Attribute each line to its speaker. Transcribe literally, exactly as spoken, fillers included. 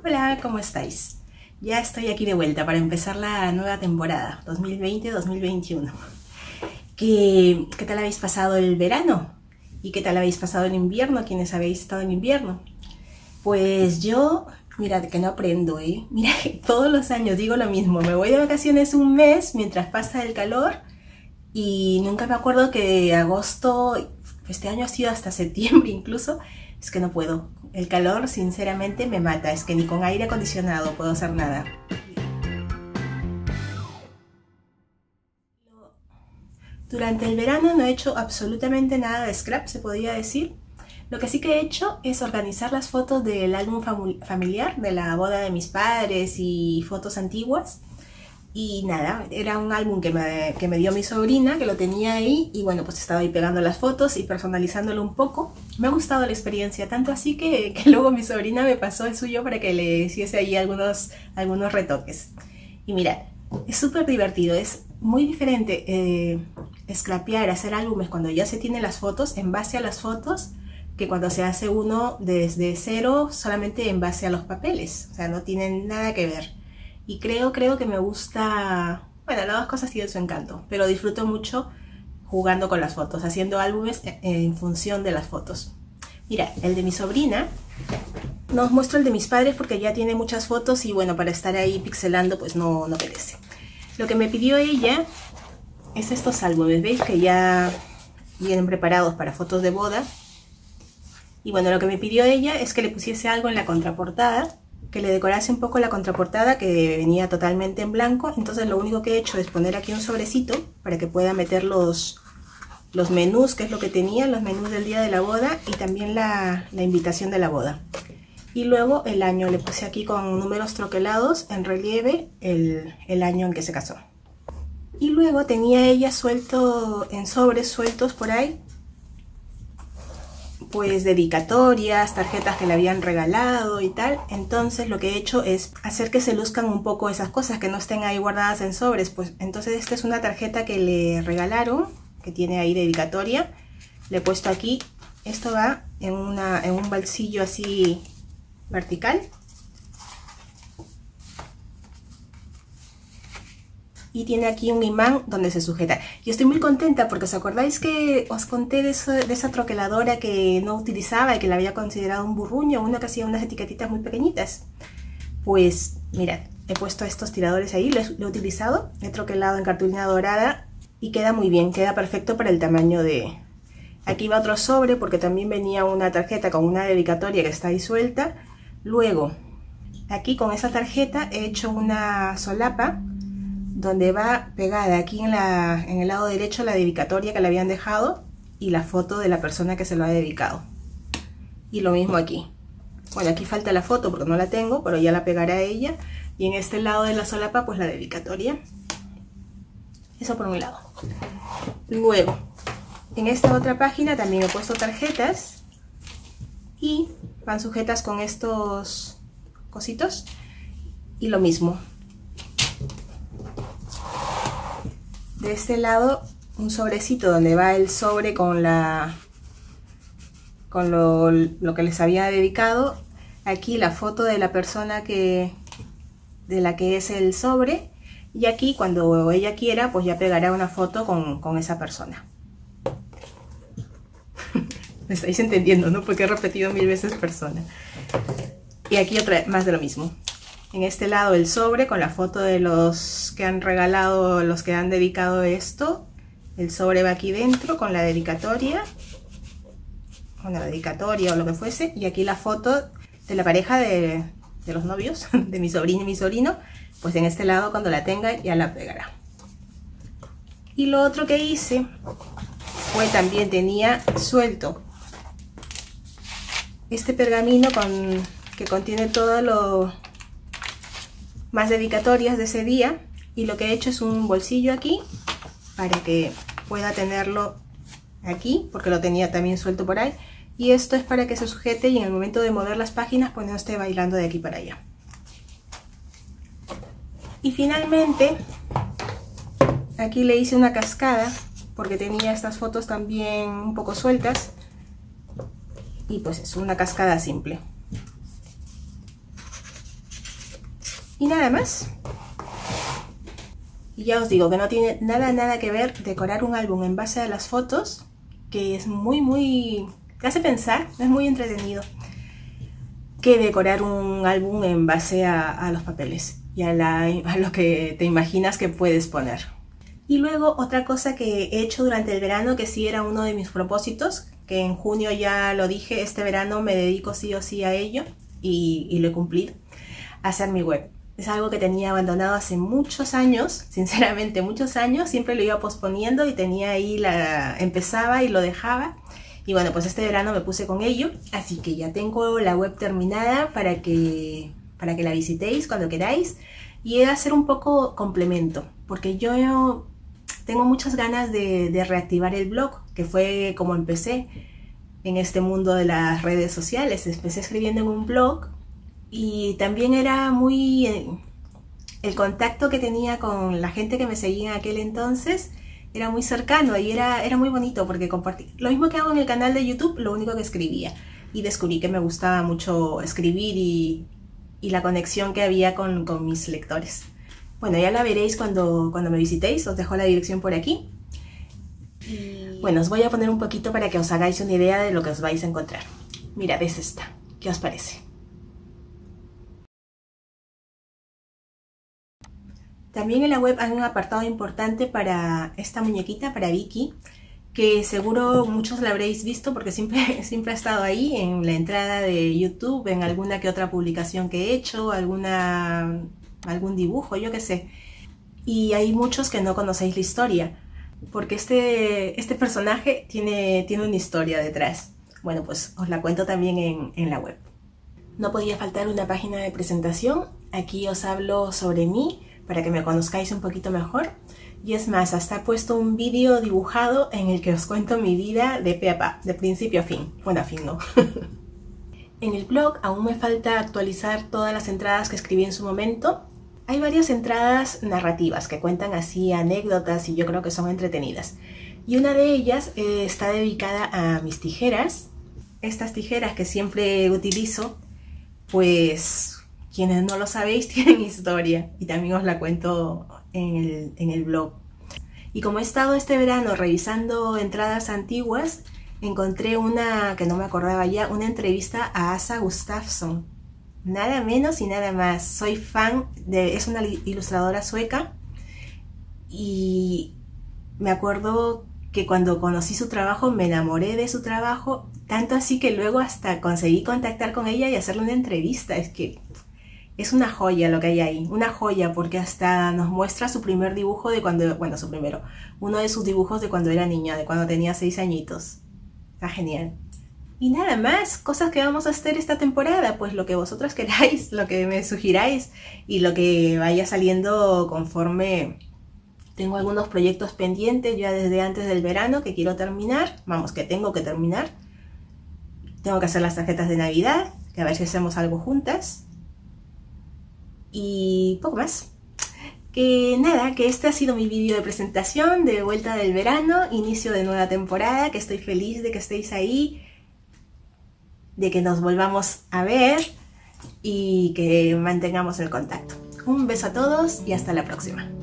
Speaker 1: Hola, ¿cómo estáis? Ya estoy aquí de vuelta para empezar la nueva temporada dos mil veinte dos mil veintiuno. ¿Qué, ¿Qué tal habéis pasado el verano? ¿Y qué tal habéis pasado el invierno, quienes habéis estado en invierno? Pues yo, mirad que no aprendo, ¿eh? Mira, todos los años digo lo mismo, me voy de vacaciones un mes mientras pasa el calor y nunca me acuerdo que agosto, este año ha sido hasta septiembre incluso, es que no puedo. El calor sinceramente me mata, es que ni con aire acondicionado puedo hacer nada. Durante el verano no he hecho absolutamente nada de scrap, se podría decir. Lo que sí que he hecho es organizar las fotos del álbum familiar de la boda de mis padres y fotos antiguas. Y nada, era un álbum que me, que me dio mi sobrina, que lo tenía ahí, y bueno, pues estaba ahí pegando las fotos y personalizándolo un poco. Me ha gustado la experiencia, tanto así que, que luego mi sobrina me pasó el suyo para que le hiciese ahí algunos, algunos retoques. Y mirad, es súper divertido, es muy diferente eh, scrapear, hacer álbumes cuando ya se tienen las fotos, en base a las fotos, que cuando se hace uno desde cero, solamente en base a los papeles. O sea, no tienen nada que ver. Y creo, creo que me gusta, bueno, las dos cosas tienen su encanto, pero disfruto mucho jugando con las fotos, haciendo álbumes en función de las fotos. Mira, el de mi sobrina, no os muestro el de mis padres porque ya tiene muchas fotos y bueno, para estar ahí pixelando pues no, no apetece. Lo que me pidió ella es estos álbumes, ¿veis? Que ya vienen preparados para fotos de boda. Y bueno, lo que me pidió ella es que le pusiese algo en la contraportada, que le decorase un poco la contraportada, que venía totalmente en blanco. Entonces lo único que he hecho es poner aquí un sobrecito para que pueda meter los, los menús, que es lo que tenía, los menús del día de la boda y también la, la invitación de la boda. Y luego el año, le puse aquí con números troquelados en relieve el, el año en que se casó. Y luego tenía ella suelto en sobres sueltos por ahí, pues dedicatorias, tarjetas que le habían regalado y tal. Entonces lo que he hecho es hacer que se luzcan un poco esas cosas, que no estén ahí guardadas en sobres. Pues entonces esta es una tarjeta que le regalaron, que tiene ahí dedicatoria. Le he puesto aquí, esto va en, una, en un bolsillo así vertical. Y tiene aquí un imán donde se sujeta. Yo estoy muy contenta porque os acordáis que os conté de, eso, de esa troqueladora que no utilizaba y que la había considerado un burruño, una que hacía unas etiquetitas muy pequeñitas. Pues mirad, he puesto estos tiradores ahí, lo he, lo he utilizado, he troquelado en cartulina dorada y queda muy bien, queda perfecto para el tamaño de... Aquí va otro sobre porque también venía una tarjeta con una dedicatoria que está ahí suelta. Luego, aquí con esa tarjeta he hecho una solapa donde va pegada aquí en, la, en el lado derecho la dedicatoria que le habían dejado y la foto de la persona que se lo ha dedicado. Y lo mismo aquí. Bueno, aquí falta la foto porque no la tengo, pero ya la pegará ella. Y en este lado de la solapa pues la dedicatoria. Eso por un lado. Luego, en esta otra página también he puesto tarjetas y van sujetas con estos cositos. Y lo mismo. De este lado un sobrecito donde va el sobre con la con lo, lo que les había dedicado. Aquí la foto de la persona que de la que es el sobre, y aquí cuando ella quiera pues ya pegará una foto con, con esa persona. Me estáis entendiendo, ¿no? Porque he repetido mil veces persona. Y aquí otra más de lo mismo. En este lado el sobre con la foto de los que han regalado, los que han dedicado esto. El sobre va aquí dentro con la dedicatoria, con la dedicatoria o lo que fuese. Y aquí la foto de la pareja de, de los novios, de mi sobrina y mi sobrino. Pues en este lado cuando la tenga ya la pegará. Y lo otro que hice fue también tenía suelto este pergamino con, que contiene todo lo... más dedicatorias de ese día, y lo que he hecho es un bolsillo aquí para que pueda tenerlo aquí porque lo tenía también suelto por ahí, y esto es para que se sujete y en el momento de mover las páginas pues no esté bailando de aquí para allá. Y finalmente aquí le hice una cascada porque tenía estas fotos también un poco sueltas y pues es una cascada simple. Y nada más. Y ya os digo que no tiene nada, nada que ver decorar un álbum en base a las fotos, que es muy, muy... te hace pensar, es muy entretenido, que decorar un álbum en base a, a los papeles y a, la, a lo que te imaginas que puedes poner. Y luego otra cosa que he hecho durante el verano, que sí era uno de mis propósitos, que en junio ya lo dije, este verano me dedico sí o sí a ello, y, y lo he cumplido, hacer mi web. Es algo que tenía abandonado hace muchos años, sinceramente muchos años, siempre lo iba posponiendo y tenía ahí la... empezaba y lo dejaba. Y bueno, pues este verano me puse con ello, así que ya tengo la web terminada para que, para que la visitéis cuando queráis. Y he de hacer un poco complemento, porque yo tengo muchas ganas de, de reactivar el blog, que fue como empecé en este mundo de las redes sociales. Empecé escribiendo en un blog. Y también era muy... el contacto que tenía con la gente que me seguía en aquel entonces era muy cercano y era, era muy bonito porque compartí. Lo mismo que hago en el canal de YouTube, lo único que escribía. Y descubrí que me gustaba mucho escribir y, y la conexión que había con, con mis lectores. Bueno, ya la veréis cuando, cuando me visitéis, os dejo la dirección por aquí. Y bueno, os voy a poner un poquito para que os hagáis una idea de lo que os vais a encontrar. Mirad, es esta. ¿Qué os parece? También en la web hay un apartado importante para esta muñequita, para Vicky, que seguro muchos la habréis visto porque siempre, siempre ha estado ahí en la entrada de YouTube, en alguna que otra publicación que he hecho, alguna, algún dibujo, yo qué sé. Y hay muchos que no conocéis la historia, porque este, este personaje tiene, tiene una historia detrás. Bueno, pues os la cuento también en, en la web. No podía faltar una página de presentación. Aquí os hablo sobre mí, para que me conozcáis un poquito mejor. Y es más, hasta he puesto un vídeo dibujado en el que os cuento mi vida de pe a pa, de principio a fin. Bueno, a fin no. En el blog aún me falta actualizar todas las entradas que escribí en su momento. Hay varias entradas narrativas que cuentan así anécdotas y yo creo que son entretenidas. Y una de ellas eh, está dedicada a mis tijeras. Estas tijeras que siempre utilizo, pues... quienes no lo sabéis tienen historia y también os la cuento en el, en el blog. Y como he estado este verano revisando entradas antiguas, encontré una que no me acordaba ya, una entrevista a Åsa Gustafsson. Nada menos y nada más. Soy fan de... es una ilustradora sueca y me acuerdo que cuando conocí su trabajo me enamoré de su trabajo, tanto así que luego hasta conseguí contactar con ella y hacerle una entrevista. Es que... es una joya lo que hay ahí, una joya, porque hasta nos muestra su primer dibujo de cuando, bueno, su primero, uno de sus dibujos de cuando era niña, de cuando tenía seis añitos. Está genial. Y nada más, cosas que vamos a hacer esta temporada, pues lo que vosotras queráis, lo que me sugiráis y lo que vaya saliendo conforme. Tengo algunos proyectos pendientes ya desde antes del verano que quiero terminar, vamos, que tengo que terminar. Tengo que hacer las tarjetas de Navidad, que a ver si hacemos algo juntas. Y poco más. Que nada, que este ha sido mi vídeo de presentación de vuelta del verano, inicio de nueva temporada, que estoy feliz de que estéis ahí, de que nos volvamos a ver y que mantengamos el contacto. Un beso a todos y hasta la próxima.